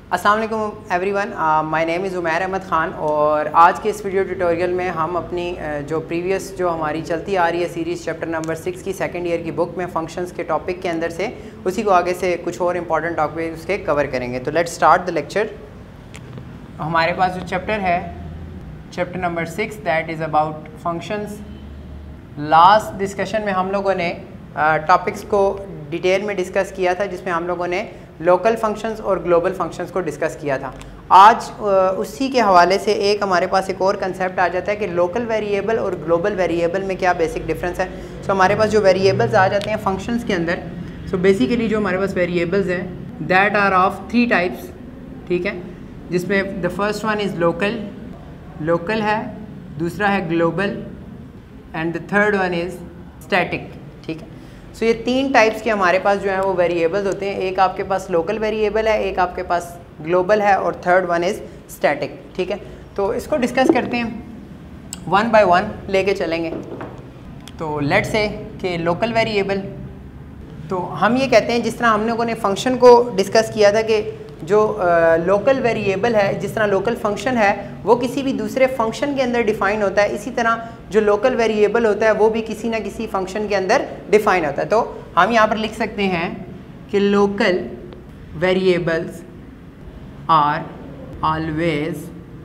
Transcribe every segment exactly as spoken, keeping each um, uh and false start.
अस्सलाम वालेकुम everyone, my name is Umair Ahmed Khan और आज के इस वीडियो ट्यूटोरियल में हम अपनी uh, जो प्रीवियस जो हमारी चलती आ रही है सीरीज़ चैप्टर नंबर सिक्स की सेकंड ईयर की बुक में फंक्शंस के टॉपिक के अंदर से उसी को आगे से कुछ और इंपॉर्टेंट टॉपिक उसके कवर करेंगे। तो लेट्स स्टार्ट द लेक्चर। हमारे पास जो चैप्टर है chapter number six that is about functions. Last discussion में हम लोगों ने टॉपिक्स uh, को डिटेल में डिस्कस किया था, जिसमें हम लोगों ने लोकल फंक्शंस और ग्लोबल फंक्शंस को डिस्कस किया था। आज उसी के हवाले से एक हमारे पास एक और कंसेप्ट आ जाता है कि लोकल वेरिएबल और ग्लोबल वेरिएबल में क्या बेसिक डिफरेंस है। सो so, हमारे पास जो वेरिएबल्स आ जाते हैं फंक्शंस के अंदर, सो so, बेसिकली जो हमारे पास वेरिएबल्स हैं that are of three types, ठीक है, जिसमें the first one is local, local है, दूसरा है global and the third one is static, ठीक है। सो so, ये तीन टाइप्स के हमारे पास जो है वो वेरिएबल्स होते हैं। एक आपके पास लोकल वेरिएबल है, एक आपके पास ग्लोबल है और थर्ड वन इज़ स्टैटिक, ठीक है। तो इसको डिस्कस करते हैं, वन बाय वन लेके चलेंगे। तो लेट्स से कि लोकल वेरिएबल, तो हम ये कहते हैं जिस तरह हम लोगों ने फंक्शन को डिस्कस किया था कि जो लोकल uh, वेरिएबल है, जिस तरह लोकल फंक्शन है वो किसी भी दूसरे फंक्शन के अंदर डिफ़ाइन होता है, इसी तरह जो लोकल वेरिएबल होता है वो भी किसी ना किसी फंक्शन के अंदर डिफ़ाइन होता है। तो हम यहाँ पर लिख सकते हैं कि local variables are always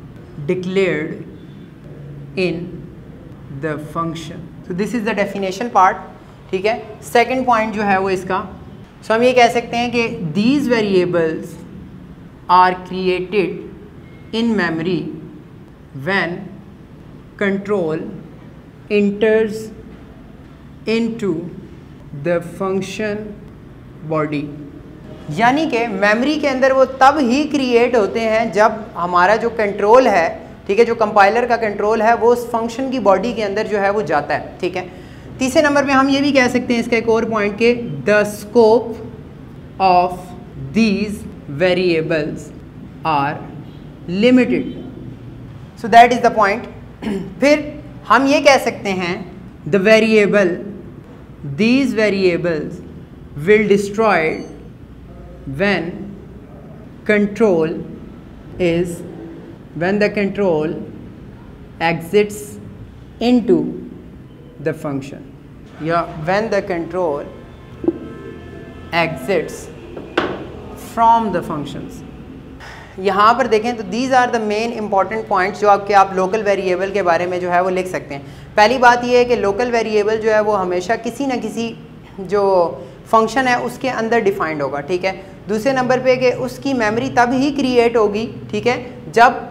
declared in the function. तो this is the definition part, ठीक है। सेकेंड पॉइंट जो है वो इसका, सो so हम ये कह सकते हैं कि these variables are created in memory when control enters into the function body। यानी कि मेमोरी के अंदर वो तब ही क्रिएट होते हैं जब हमारा जो कंट्रोल है, ठीक है, जो कंपाइलर का कंट्रोल है वो उस फंक्शन की बॉडी के अंदर जो है वो जाता है, ठीक है। तीसरे नंबर पे हम ये भी कह सकते हैं इसका एक और पॉइंट के the scope of these variables are limited, so that is the point। फिर हम ये कह सकते हैं the variable, these variables will destroyed when control is when the control exits into the function, या when the control exits from the functions. यहाँ पर देखें तो these are the main important points जो आपके आप लोकल वेरिएबल के बारे में जो है वो लिख सकते हैं। पहली बात ये है कि लोकल वेरिएबल जो है वो हमेशा किसी न किसी जो फंक्शन है उसके अंदर डिफाइंड होगा, ठीक है। दूसरे नंबर पे कि उसकी मेमोरी तब ही क्रिएट होगी, ठीक है, जब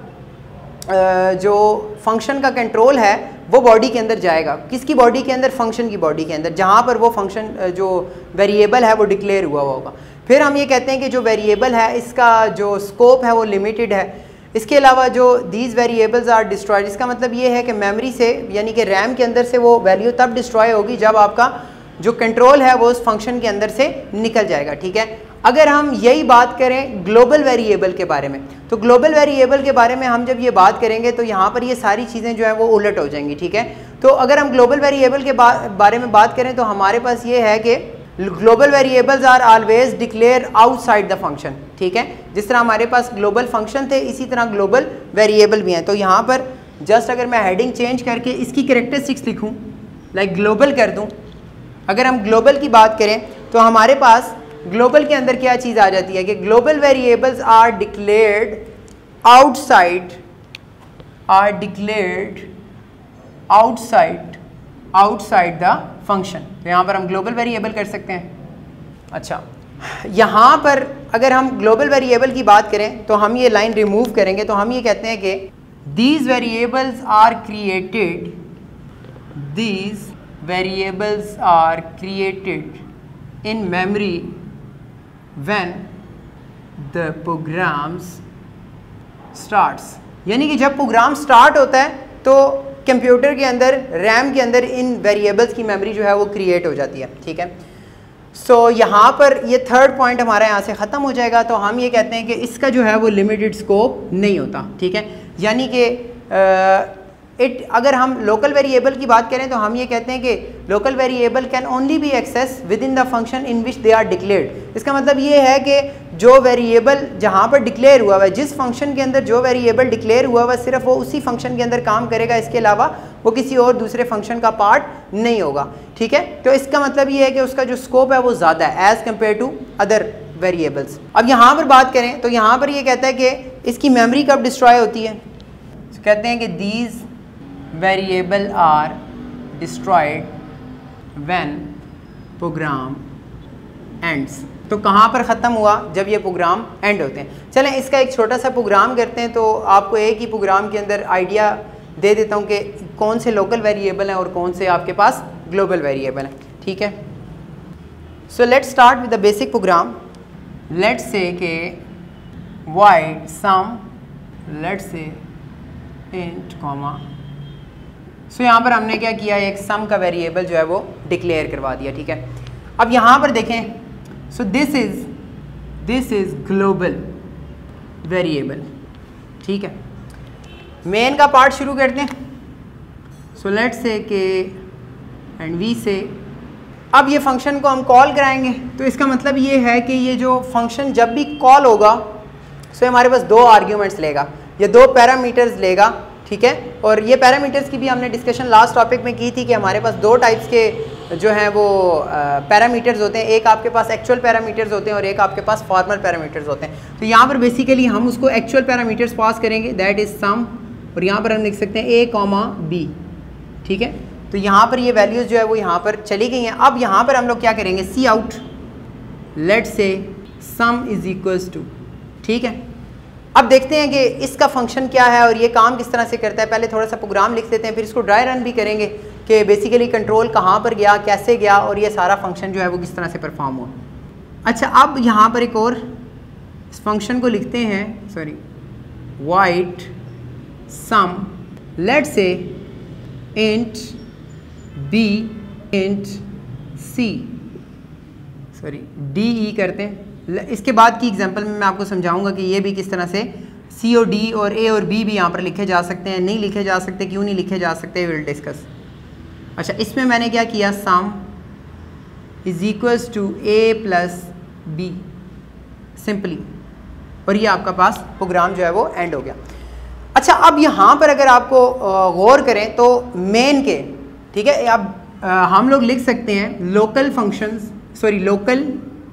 जो फंक्शन का कंट्रोल है वो बॉडी के अंदर जाएगा। किसकी बॉडी के अंदर? फंक्शन की बॉडी के अंदर, जहाँ पर वो फंक्शन जो वेरिएबल है वो डिक्लेयर हुआ होगा। फिर हम ये कहते हैं कि जो वेरिएबल है इसका जो स्कोप है वो लिमिटेड है। इसके अलावा जो दीज वेरिएबल्स आर डिस्ट्रॉयड, इसका मतलब ये है कि मेमोरी से यानी कि रैम के अंदर से वो वैल्यू तब डिस्ट्रॉय होगी जब आपका जो कंट्रोल है वो उस फंक्शन के अंदर से निकल जाएगा, ठीक है। अगर हम यही बात करें ग्लोबल वेरिएबल के बारे में, तो ग्लोबल वेरिएबल के बारे में हम जब ये बात करेंगे तो यहाँ पर ये सारी चीज़ें जो है वो उलट हो जाएंगी, ठीक है। तो अगर हम ग्लोबल वेरिएबल के बा, बारे में बात करें तो हमारे पास ये है कि global variables are always declare outside the function, ठीक है। जिस तरह हमारे पास ग्लोबल फंक्शन थे इसी तरह ग्लोबल वेरिएबल भी हैं। तो यहाँ पर जस्ट अगर मैं हेडिंग चेंज करके इसकी कैरेक्टरिस्टिक्स लिखूँ, लाइक ग्लोबल कर दूँ, अगर हम ग्लोबल की बात करें तो हमारे पास ग्लोबल के अंदर क्या चीज़ आ जाती है कि global variables are declared outside are declared outside outside the function. तो यहाँ पर हम ग्लोबल वेरिएबल कर सकते हैं। अच्छा, यहाँ पर अगर हम ग्लोबल वेरिएबल की बात करें तो हम ये लाइन रिमूव करेंगे, तो हम ये कहते हैं कि these variables are created these variables are created in memory when the programs starts. यानी कि जब प्रोग्राम स्टार्ट होता है तो कंप्यूटर के अंदर रैम के अंदर इन वेरिएबल्स की मेमोरी जो है वो क्रिएट हो जाती है, ठीक है। सो so, यहाँ पर ये थर्ड पॉइंट हमारा यहाँ से ख़त्म हो जाएगा। तो हम ये कहते हैं कि इसका जो है वो लिमिटेड स्कोप नहीं होता, ठीक है। यानी कि इट अगर हम लोकल वेरिएबल की बात करें तो हम ये कहते हैं कि local variable can only be access within the function in which they are declared. इसका मतलब ये है कि जो वेरिएबल जहाँ पर डिक्लेयर हुआ हुआ है, जिस फंक्शन के अंदर जो वेरिएबल डिक्लेयर हुआ हुआ है, सिर्फ वो उसी फंक्शन के अंदर काम करेगा, इसके अलावा वो किसी और दूसरे फंक्शन का पार्ट नहीं होगा। ठीक है, तो इसका मतलब ये है कि उसका जो स्कोप है वो ज़्यादा है as compare to other variables. अब यहाँ पर बात करें तो यहाँ पर ये कहता है कि इसकी मेमोरी कब डिस्ट्रॉय होती है। तो कहते हैं कि these variable are destroyed when program ends. तो कहाँ पर ख़त्म हुआ, जब ये प्रोग्राम एंड होते हैं। चलें इसका एक छोटा सा प्रोग्राम करते हैं, तो आपको एक ही प्रोग्राम के अंदर आइडिया दे देता हूँ कि कौन से लोकल वेरिएबल हैं और कौन से आपके पास ग्लोबल वेरिएबल हैं। ठीक है, so let's start with the basic program. Let's say के void sum, let's say int comma. So यहाँ पर हमने क्या किया, एक सम का वेरिएबल जो है वो डिक्लेयर करवा दिया। ठीक है, अब यहाँ पर देखें, so this is this is global variable. ठीक है, मेन का पार्ट शुरू करते हैं। सो लेट्स से के एंड वी से, अब ये फंक्शन को हम कॉल कराएंगे, तो इसका मतलब ये है कि ये जो फंक्शन जब भी कॉल होगा, सो हमारे पास दो आर्ग्यूमेंट्स लेगा, ये दो पैरामीटर्स लेगा। ठीक है, और ये पैरामीटर्स की भी हमने डिस्कशन लास्ट टॉपिक में की थी कि हमारे पास दो टाइप्स के जो हैं वो पैरामीटर्स होते हैं। एक आपके पास एक्चुअल पैरामीटर्स होते हैं और एक आपके पास फॉर्मल पैरामीटर्स होते हैं। तो यहाँ पर बेसिकली हम उसको एक्चुअल पैरामीटर्स पास करेंगे, दैट इज़ सम, और यहाँ पर हम लिख सकते हैं ए कॉमा बी। ठीक है, तो यहाँ पर ये वैल्यूज़ जो है वो यहाँ पर चली गई हैं। अब यहाँ पर हम लोग क्या करेंगे, सी आउट, लेट से सम इज़ इक्वल्स टू। ठीक है, अब देखते हैं कि इसका फंक्शन क्या है और ये काम किस तरह से करता है। पहले थोड़ा सा प्रोग्राम लिख देते हैं, फिर इसको ड्राई रन भी करेंगे कि बेसिकली कंट्रोल कहाँ पर गया, कैसे गया, और ये सारा फंक्शन जो है वो किस तरह से परफॉर्म हुआ। अच्छा, अब यहाँ पर एक और इस फंक्शन को लिखते हैं, sorry void sum, let say int b int c, sorry d e करते हैं। इसके बाद की एग्जांपल में मैं आपको समझाऊंगा कि ये भी किस तरह से सी और डी और ए और बी भी यहाँ पर लिखे जा सकते हैं, नहीं लिखे जा सकते, क्यों नहीं लिखे जा सकते, विल डिस्कस। अच्छा, इसमें मैंने क्या किया, sum is equals to a plus b simply, और ये आपका पास प्रोग्राम जो है वो एंड हो गया। अच्छा, अब यहाँ पर अगर आपको गौर करें तो मेन के, ठीक है, अब हम लोग लिख सकते हैं local functions, sorry local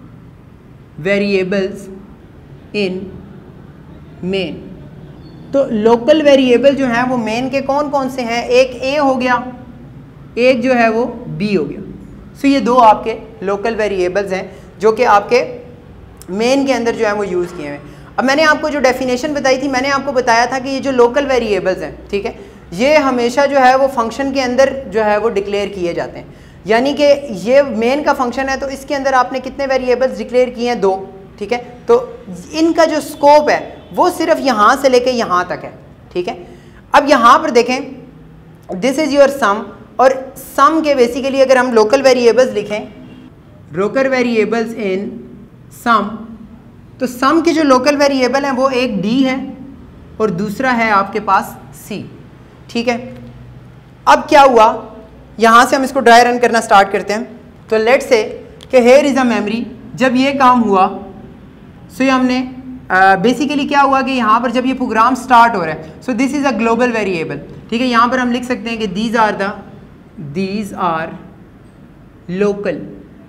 variables in main. तो लोकल वेरिएबल जो हैं वो मेन के कौन कौन से हैं, एक ए हो गया, एक जो है वो बी हो गया। सो ये दो आपके लोकल वेरिएबल्स हैं जो कि आपके मेन के अंदर जो है वो यूज़ किए हुए हैं। अब मैंने आपको जो डेफिनेशन बताई थी, मैंने आपको बताया था कि ये जो लोकल वेरिएबल्स हैं, ठीक है, ये हमेशा जो है वो फंक्शन के अंदर जो है वो डिक्लेयर किए जाते हैं। यानी कि ये मेन का फंक्शन है तो इसके अंदर आपने कितने वेरिएबल्स डिक्लेयर किए हैं, दो। ठीक है, तो इनका जो स्कोप है वो सिर्फ यहाँ से लेके यहाँ तक है। ठीक है, अब यहाँ पर देखें, दिस इज़ योर सम, और सम के बेसिकली अगर हम लोकल वेरिएबल्स लिखें, लोकल वेरिएबल्स इन सम, तो सम के जो लोकल वेरिएबल हैं वो एक डी है और दूसरा है आपके पास सी। ठीक है, अब क्या हुआ, यहाँ से हम इसको ड्राई रन करना स्टार्ट करते हैं। तो लेट्स से कि हेयर इज़ अ मेमोरी, जब ये काम हुआ सो ये हमने बेसिकली uh, क्या हुआ कि यहाँ पर जब ये प्रोग्राम स्टार्ट हो रहा है, so this is a global variable. ठीक है, यहाँ पर हम लिख सकते हैं कि these are the these are local.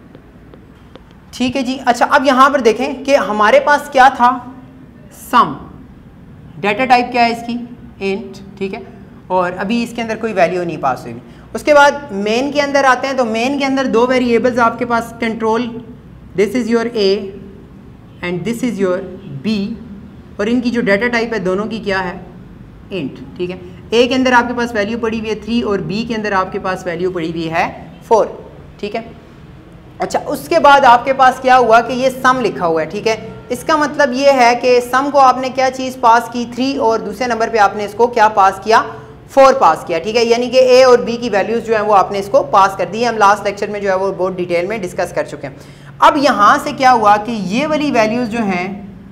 ठीक है जी। अच्छा, अब यहाँ पर देखें कि हमारे पास क्या था, सम, डाटा टाइप क्या है इसकी, इंट। ठीक है, और अभी इसके अंदर कोई वैल्यू नहीं पास हुई। उसके बाद मेन के अंदर आते हैं, तो मेन के अंदर दो वेरिएबल्स आपके पास, control, this is your a and this is your b, और इनकी जो डाटा टाइप है दोनों की क्या है, इंट। ठीक है, ए के अंदर आपके पास वैल्यू पड़ी हुई है थ्री और बी के अंदर आपके पास वैल्यू पड़ी हुई है फोर। ठीक है, अच्छा, उसके बाद आपके पास क्या हुआ कि ये सम लिखा हुआ है। ठीक है, इसका मतलब ये है कि सम को आपने क्या चीज़ पास की, थ्री, और दूसरे नंबर पे आपने इसको क्या पास किया, फोर पास किया। ठीक है, यानी कि ए और बी की वैल्यूज़ जो है वो आपने इसको पास कर दी है। हम लास्ट लेक्चर में जो है वो बहुत डिटेल में डिस्कस कर चुके हैं। अब यहाँ से क्या हुआ कि ये वाली वैल्यूज़ जो हैं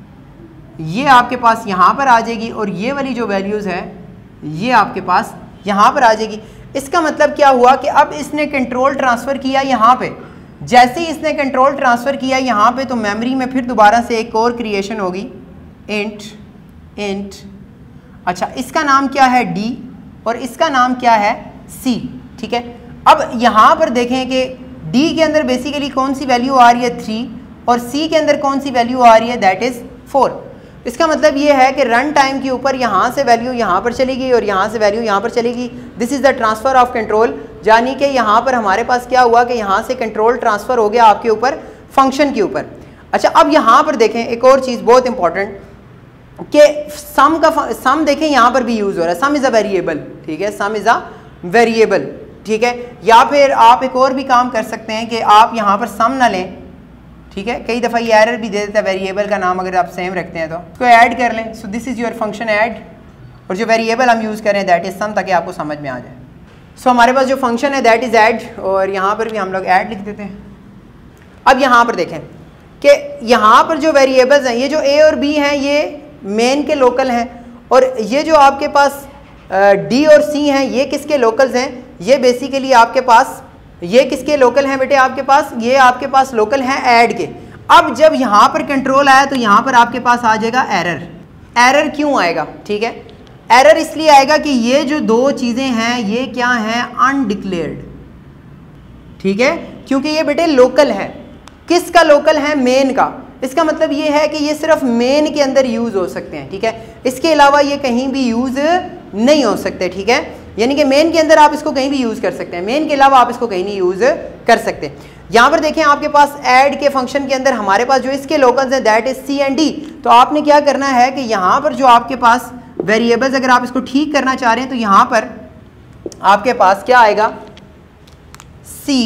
ये आपके पास यहाँ पर आ जाएगी, और ये वाली जो वैल्यूज़ है ये आपके पास यहाँ पर आ जाएगी। इसका मतलब क्या हुआ कि अब इसने कंट्रोल ट्रांसफ़र किया यहाँ पे। जैसे ही इसने कंट्रोल ट्रांसफ़र किया यहाँ पे तो मेमोरी में फिर दोबारा से एक और क्रिएशन होगी, इंट इंट अच्छा इसका नाम क्या है डी और इसका नाम क्या है सी, ठीक है। अब यहाँ पर देखें कि डी के अंदर बेसिकली कौन सी वैल्यू आ रही है थ्री और सी के अंदर कौन सी वैल्यू आ रही है दैट इज़ फोर। इसका मतलब ये है कि रन टाइम के ऊपर यहाँ से वैल्यू यहाँ पर चली गई और यहाँ से वैल्यू यहाँ पर चली गई। This is the transfer of control, यानी कि यहाँ पर हमारे पास क्या हुआ कि यहाँ से कंट्रोल ट्रांसफ़र हो गया आपके ऊपर फंक्शन के ऊपर। अच्छा अब यहाँ पर देखें एक और चीज़ बहुत इंपॉर्टेंट कि सम का सम देखें यहाँ पर भी यूज़ हो रहा है, सम इज़ अ वेरिएबल, ठीक है, सम इज़ अ वेरिएबल, ठीक है। या फिर आप एक और भी काम कर सकते हैं कि आप यहाँ पर सम ना लें, ठीक है, कई दफ़ा ये एरर भी दे देता है वेरिएबल का नाम अगर आप सेम रखते हैं तो इसको ऐड कर लें। So this is your function add और जो वेरिएबल हम यूज़ करें दैट इज़ सम, ताकि आपको समझ में आ जाए। सो so, हमारे पास जो फंक्शन है दैट इज़ ऐड और यहाँ पर भी हम लोग ऐड लिख देते हैं। अब यहाँ पर देखें कि यहाँ पर जो वेरिएबल्स हैं, ये जो ए और बी हैं ये मेन के लोकल हैं और ये जो आपके पास डी और सी हैं ये किसके लोकल्स हैं, ये बेसिकली आपके पास ये किसके लोकल हैं बेटे, आपके पास ये आपके पास लोकल हैं ऐड के। अब जब यहाँ पर कंट्रोल आया तो यहाँ पर आपके पास आ जाएगा एरर। एरर क्यों आएगा, ठीक है, एरर इसलिए आएगा कि ये जो दो चीज़ें हैं ये क्या हैं, अनडिक्लेयर्ड, ठीक है, क्योंकि ये बेटे लोकल है। किसका लोकल है, मेन का। इसका मतलब ये है कि ये सिर्फ मेन के अंदर यूज़ हो सकते हैं, ठीक है, इसके अलावा ये कहीं भी यूज़ नहीं हो सकते, ठीक है, यानी कि मेन के अंदर आप इसको कहीं भी यूज़ कर सकते हैं, मेन के अलावा आप इसको कहीं नहीं यूज़ कर सकते। यहाँ पर देखें आपके पास ऐड के फंक्शन के अंदर हमारे पास जो इसके लोकल्स हैं that is c and d. तो आपने क्या करना है कि यहाँ पर जो आपके पास वेरिएबल्स अगर आप इसको ठीक करना चाह रहे हैं तो यहाँ पर आपके पास क्या आएगा, c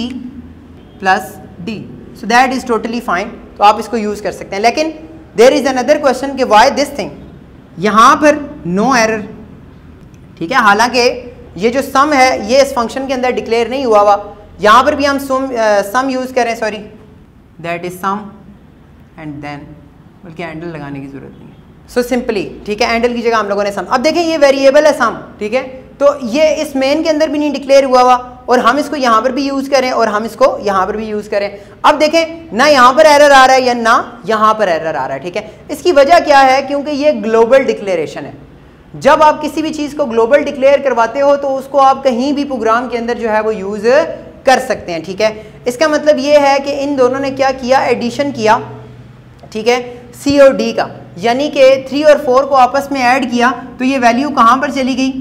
plus d. So that is totally fine, तो आप इसको यूज़ कर सकते हैं। लेकिन देयर इज़ अनदर क्वेश्चन कि वाई दिस थिंग, यहाँ पर नो एरर, ठीक है, हालांकि ये जो सम है ये इस फंक्शन के अंदर डिक्लेयर नहीं हुआ हुआ। यहाँ पर भी हम सम सम यूज़ करें, sorry that is sum and then, बल्कि हैंडल लगाने की ज़रूरत नहीं है, सो सिंपली, ठीक है, हैंडल की जगह हम लोगों ने सम। अब देखें ये वेरिएबल है सम, ठीक है, तो ये इस मेन के अंदर भी नहीं डिक्लेयर हुआ हुआ और हम इसको यहाँ पर भी यूज़ करें और हम इसको यहाँ पर भी यूज़ करें। अब देखें ना यहाँ पर एरर आ रहा है या ना यहाँ पर एरर आ रहा है, ठीक है। इसकी वजह क्या है, क्योंकि ये ग्लोबल डिक्लेरेशन है। जब आप किसी भी चीज़ को ग्लोबल डिक्लेयर करवाते हो तो उसको आप कहीं भी प्रोग्राम के अंदर जो है वो यूज़ कर सकते हैं, ठीक है। इसका मतलब ये है कि इन दोनों ने क्या किया, एडिशन किया, ठीक है, सी और डी का, यानी कि थ्री और फोर को आपस में ऐड किया तो ये वैल्यू कहाँ पर चली गई।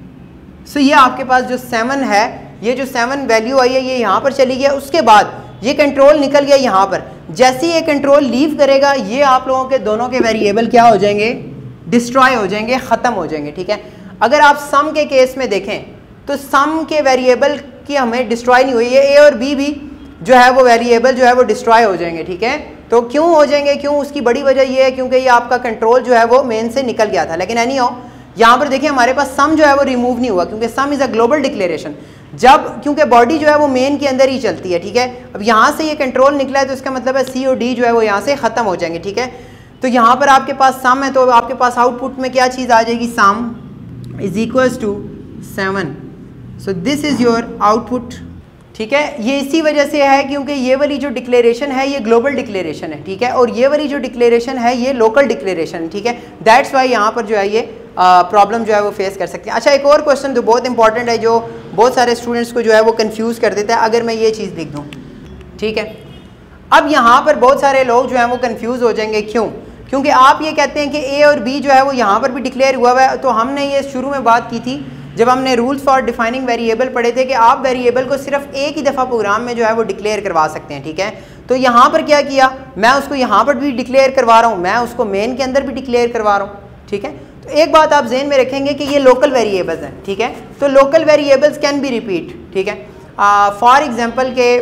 सो so, ये आपके पास जो सेवन है, ये जो सेवन वैल्यू आई है ये यहाँ पर चली गया। उसके बाद ये कंट्रोल निकल गया यहाँ पर। जैसे ये कंट्रोल लीव करेगा ये आप लोगों के दोनों के वेरिएबल क्या हो जाएंगे, डिस्ट्रॉय हो जाएंगे, ख़त्म हो जाएंगे, ठीक है। अगर आप सम के केस में देखें तो सम के वेरिएबल की हमें डिस्ट्रॉय नहीं हुई है, ए और बी भी जो है वो वेरिएबल जो है वो डिस्ट्रॉय हो जाएंगे, ठीक है। तो क्यों हो जाएंगे, क्यों, उसकी बड़ी वजह ये है क्योंकि ये आपका कंट्रोल जो है वो मेन से निकल गया था। लेकिन एनी हो यहाँ पर देखिए हमारे पास सम जो है वो रिमूव नहीं हुआ क्योंकि sum is a global declaration. जब क्योंकि बॉडी जो है वो मेन के अंदर ही चलती है, ठीक है। अब यहाँ से ये कंट्रोल निकला है तो इसका मतलब है सी और डी जो है वो यहाँ से ख़त्म हो जाएंगे, ठीक है। तो यहाँ पर आपके पास सम है तो आपके पास आउटपुट में क्या चीज़ आ जाएगी, sum is equals to seven. So this is your output, ठीक है। ये इसी वजह से है क्योंकि ये वाली जो डिक्लेरेशन है ये ग्लोबल डिक्लेरेशन है, ठीक है, और ये वाली जो डिक्लेरेशन है ये लोकल डिक्लेरेशन है, ठीक है। दैट्स वाई यहाँ पर जो है ये प्रॉब्लम जो है वो फेस कर सकते हैं। अच्छा, एक और क्वेश्चन जो बहुत इंपॉर्टेंट है जो बहुत सारे स्टूडेंट्स को जो है वो कंफ्यूज कर देता है, अगर मैं ये चीज़ लिख दूँ, ठीक है। अब यहाँ पर बहुत सारे लोग जो हैं वो कंफ्यूज हो जाएंगे, क्यों, क्योंकि आप ये कहते हैं कि ए और बी जो है वो यहाँ पर भी डिक्लेयर हुआ हुआ है। तो हमने ये शुरू में बात की थी जब हमने रूल्स फॉर डिफाइनिंग वेरिएबल पढ़े थे कि आप वेरिएबल को सिर्फ एक ही दफ़ा प्रोग्राम में जो है वो डिक्लेयर करवा सकते हैं, ठीक है। तो यहाँ पर क्या किया, मैं उसको यहाँ पर भी डिक्लेयर करवा रहा हूँ, मैं उसको मेन के अंदर भी डिक्लेयर करवा रहा हूँ, ठीक है। तो एक बात आप जहन में रखेंगे कि ये लोकल वेरिएबल्स हैं, ठीक है। तो local variables can be repeat, ठीक है। फॉर एग्जांपल के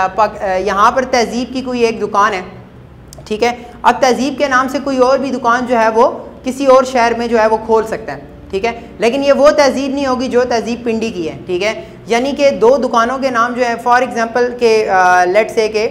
यहाँ पर तहजीब की कोई एक दुकान है, ठीक है। अब तहजीब के नाम से कोई और भी दुकान जो है वो किसी और शहर में जो है वो खोल सकता है, ठीक है। लेकिन ये वो तहजीब नहीं होगी जो तहजीब पिंडी की है, ठीक है। यानी कि दो दुकानों के नाम जो है, फॉर एग्जांपल के लेट्स से के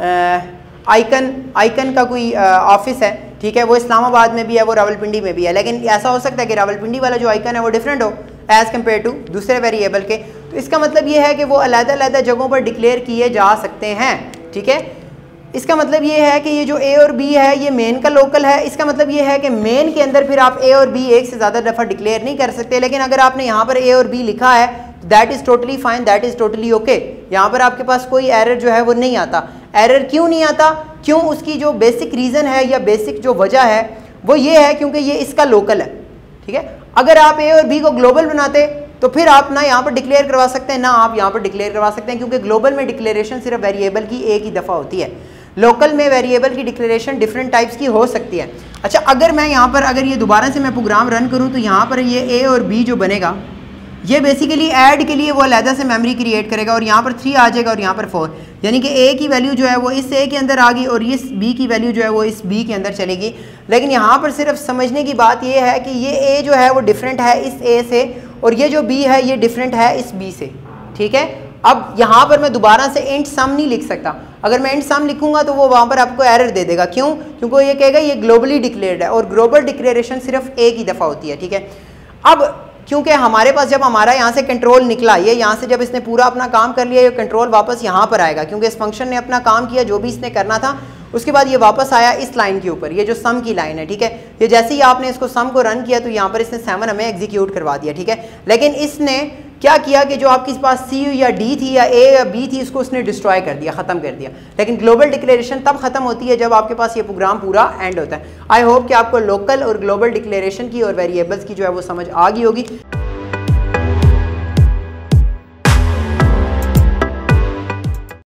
आइकन आइकन का कोई ऑफिस है, ठीक है, वो इस्लामाबाद में भी है, वो रावलपिंडी में भी है। लेकिन ऐसा हो सकता है कि रावलपिंडी वाला जो आइकन है वो डिफरेंट हो एज़ कम्पेयर टू दूसरे वेरिएबल के। तो तो इसका मतलब ये है कि वो अलग-अलग जगहों पर डिक्लेयर किए जा सकते हैं। ठीक है, इसका मतलब ये है कि ये जो ए और बी है ये मेन का लोकल है। इसका मतलब ये है कि मेन के अंदर फिर आप ए और बी एक से ज़्यादा दफ़ा डिक्लेयर नहीं कर सकते, लेकिन अगर आपने यहाँ पर ए और बी लिखा है that is totally fine, that is totally okay. यहाँ पर आपके पास कोई एरर जो है वो नहीं आता। एरर क्यों नहीं आता? क्यों? उसकी जो बेसिक रीज़न है या बेसिक जो वजह है वो ये है क्योंकि ये इसका लोकल है। ठीक है, अगर आप ए और बी को ग्लोबल बनाते तो फिर आप ना यहाँ पर डिक्लेयर करवा सकते हैं ना आप यहाँ पर डिक्लेयर करवा सकते हैं, क्योंकि ग्लोबल में डिक्लेरेशन सिर्फ वेरिएबल की एक ही दफ़ा होती है। लोकल में वेरिएबल की डिक्लेरेशन डिफरेंट टाइप्स की हो सकती है। अच्छा, अगर मैं यहाँ पर अगर ये दोबारा से मैं प्रोग्राम रन करूँ तो यहाँ पर ये ए और बी जो बनेगा ये बेसिकली ऐड के लिए वो अलहदा से मेमोरी क्रिएट करेगा और यहाँ पर थ्री आ जाएगा और यहाँ पर फोर, यानी कि ए की वैल्यू जो है वो इस ए के अंदर आ गई और इस बी की वैल्यू जो है वो इस बी के अंदर चलेगी। लेकिन यहाँ पर सिर्फ समझने की बात ये है कि ये ए जो है वो डिफरेंट है इस ए से और ये जो बी है ये डिफरेंट है इस बी से। ठीक है, अब यहाँ पर मैं दोबारा से इंट सम नहीं लिख सकता। अगर मैं इंट सम लिखूंगा तो वो वहाँ पर आपको एरर दे देगा। क्यों? क्योंकि ये कहेगा ये ग्लोबली डिक्लेयर्ड है और ग्लोबल डिक्लेरेशन सिर्फ एक ही दफ़ा होती है। ठीक है, अब क्योंकि हमारे पास जब हमारा यहाँ से कंट्रोल निकला, ये यहाँ से जब इसने पूरा अपना काम कर लिया, ये कंट्रोल वापस यहाँ पर आएगा क्योंकि इस फंक्शन ने अपना काम किया जो भी इसने करना था। उसके बाद ये वापस आया इस लाइन के ऊपर, ये जो सम की लाइन है। ठीक है, ये जैसे ही आपने इसको सम को रन किया तो यहाँ पर इसने सेवन हमें एग्जीक्यूट करवा दिया। ठीक है, लेकिन इसने क्या किया कि जो आपके पास सी या डी थी या ए या बी थी इसको उसने डिस्ट्रॉय कर दिया, ख़त्म कर दिया। लेकिन ग्लोबल डिक्लेरेशन तब ख़त्म होती है जब आपके पास ये प्रोग्राम पूरा एंड होता है। आई होप कि आपको लोकल और ग्लोबल डिक्लेरेशन की और वेरिएबल्स की जो है वो समझ आ गई होगी।